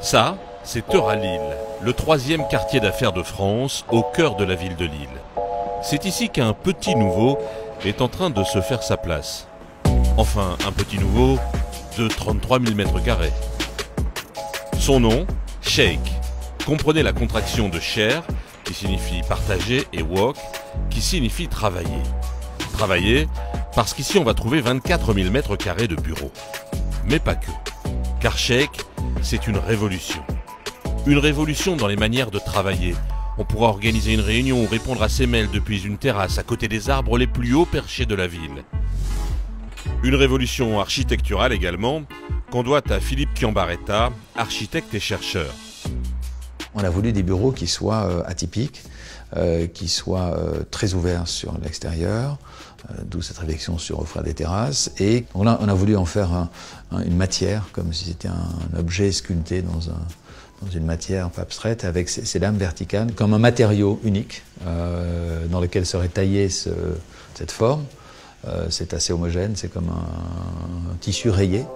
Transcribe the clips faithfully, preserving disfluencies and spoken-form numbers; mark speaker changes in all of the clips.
Speaker 1: Ça, c'est Euralille, le troisième quartier d'affaires de France, au cœur de la ville de Lille. C'est ici qu'un petit nouveau est en train de se faire sa place. Enfin, un petit nouveau de trente-trois mille mètres carrés. Son nom, Sheikh. Comprenez la contraction de share, qui signifie partager, et walk, qui signifie travailler. Travailler, parce qu'ici on va trouver vingt-quatre mille mètres carrés de bureaux. Mais pas que. Car Sheikh, c'est une révolution. Une révolution dans les manières de travailler. On pourra organiser une réunion ou répondre à ses mails depuis une terrasse à côté des arbres les plus hauts perchés de la ville. Une révolution architecturale également, qu'on doit à Philippe Chiambaretta, architecte et chercheur.
Speaker 2: On a voulu des bureaux qui soient euh, atypiques, euh, qui soient euh, très ouverts sur l'extérieur, euh, d'où cette réflexion sur offrir des terrasses. Et on a, on a voulu en faire un, un, une matière, comme si c'était un objet sculpté dans, un, dans une matière un peu abstraite, avec ces, ces lames verticales, comme un matériau unique euh, dans lequel serait taillée ce, cette forme. Euh, c'est assez homogène, c'est comme un, un tissu rayé.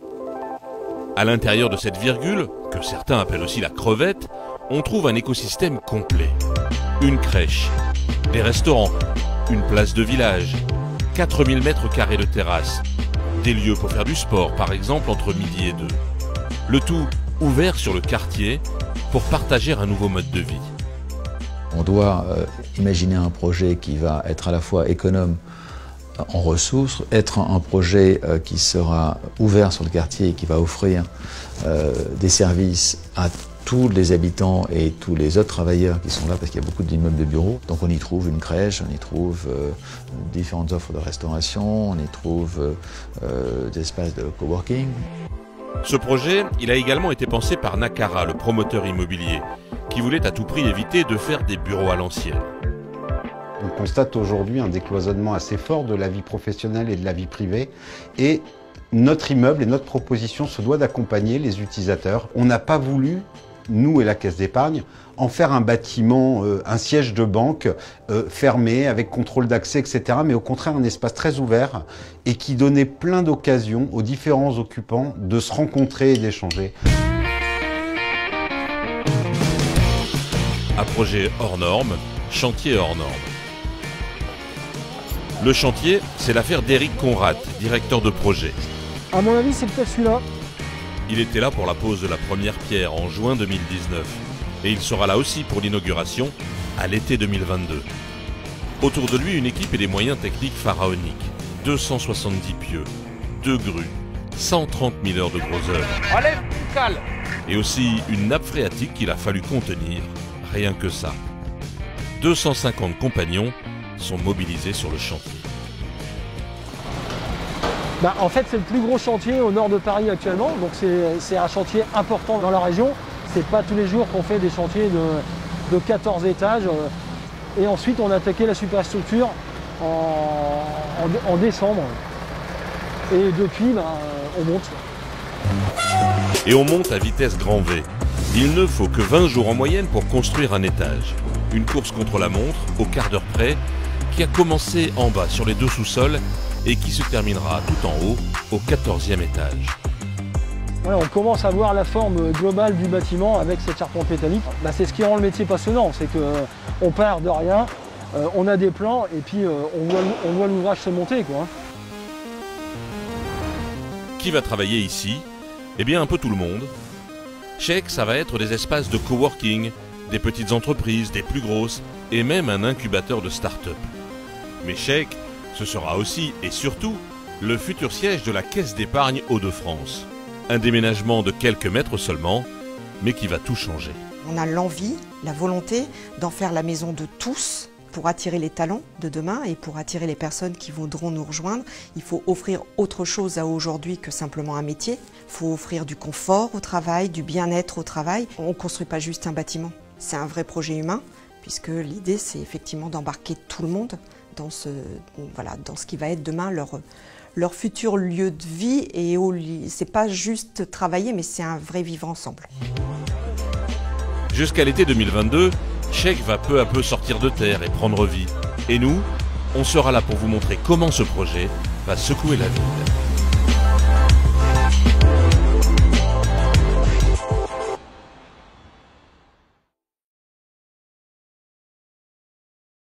Speaker 1: À l'intérieur de cette virgule, que certains appellent aussi la crevette, on trouve un écosystème complet. Une crèche, des restaurants, une place de village, quatre mille mètres carrés de terrasse, des lieux pour faire du sport, par exemple entre midi et deux. Le tout ouvert sur le quartier pour partager un nouveau mode de vie.
Speaker 2: On doit euh, imaginer un projet qui va être à la fois économe en ressources, être un projet euh, qui sera ouvert sur le quartier et qui va offrir euh, des services à tous les habitants et tous les autres travailleurs qui sont là, parce qu'il y a beaucoup d'immeubles de bureaux. Donc on y trouve une crèche, on y trouve euh, différentes offres de restauration, on y trouve euh, euh, des espaces de coworking.
Speaker 1: Ce projet, il a également été pensé par Nakara, le promoteur immobilier, qui voulait à tout prix éviter de faire des bureaux à l'ancienne.
Speaker 3: On constate aujourd'hui un décloisonnement assez fort de la vie professionnelle et de la vie privée. Et notre immeuble et notre proposition se doit d'accompagner les utilisateurs. On n'a pas voulu, nous et la Caisse d'épargne, en faire un bâtiment, euh, un siège de banque euh, fermé, avec contrôle d'accès, et cetera. Mais au contraire, un espace très ouvert et qui donnait plein d'occasions aux différents occupants de se rencontrer et d'échanger.
Speaker 1: Un projet hors norme, chantier hors norme. Le chantier, c'est l'affaire d'Éric Conrad, directeur de projet.
Speaker 4: À mon avis, c'est peut-être celui-là.
Speaker 1: Il était là pour la pose de la première pierre en juin deux mille dix-neuf. Et il sera là aussi pour l'inauguration à l'été deux mille vingt-deux. Autour de lui, une équipe et des moyens techniques pharaoniques. deux cent soixante-dix pieux, deux grues, cent trente mille heures de gros œuvre.
Speaker 5: Allez, cale.
Speaker 1: Et aussi une nappe phréatique qu'il a fallu contenir, rien que ça. deux cent cinquante compagnons sont mobilisés sur le chantier.
Speaker 4: Bah, en fait, c'est le plus gros chantier au nord de Paris actuellement, donc c'est un chantier important dans la région. C'est pas tous les jours qu'on fait des chantiers de, de quatorze étages. Et ensuite, on a attaqué la superstructure en, en, en décembre. Et depuis, bah, on monte.
Speaker 1: Et on monte à vitesse grand V. Il ne faut que vingt jours en moyenne pour construire un étage. Une course contre la montre, au quart d'heure près, qui a commencé en bas sur les deux sous-sols et qui se terminera tout en haut, au quatorzième étage.
Speaker 4: Voilà, on commence à voir la forme globale du bâtiment avec cette charpente métallique. Bah, c'est ce qui rend le métier passionnant, c'est qu'on part de rien, euh, on a des plans et puis euh, on voit, on voit l'ouvrage se monter, quoi.
Speaker 1: Qui va travailler ici? Eh bien un peu tout le monde. Sheikh, ça va être des espaces de coworking, des petites entreprises, des plus grosses, et même un incubateur de start-up. Mais Sheikh, ce sera aussi et surtout le futur siège de la Caisse d'épargne Hauts-de-France. Un déménagement de quelques mètres seulement, mais qui va tout changer.
Speaker 6: On a l'envie, la volonté d'en faire la maison de tous pour attirer les talents de demain et pour attirer les personnes qui voudront nous rejoindre. Il faut offrir autre chose à aujourd'hui que simplement un métier. Il faut offrir du confort au travail, du bien-être au travail. On ne construit pas juste un bâtiment. C'est un vrai projet humain, puisque l'idée, c'est effectivement d'embarquer tout le monde dans ce, voilà, dans ce qui va être demain leur, leur futur lieu de vie. Et c'est pas juste travailler, mais c'est un vrai vivre ensemble.
Speaker 1: Jusqu'à l'été deux mille vingt-deux, Sheikh va peu à peu sortir de terre et prendre vie. Et nous, on sera là pour vous montrer comment ce projet va secouer la ville.